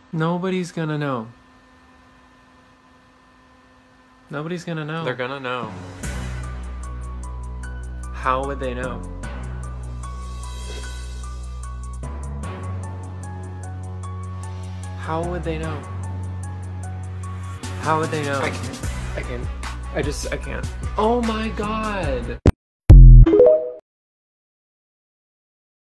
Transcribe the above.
Nobody's gonna know. Nobody's gonna know. They're gonna know. How would they know? How would they know? How would they know? I can't. I can't. Oh my god!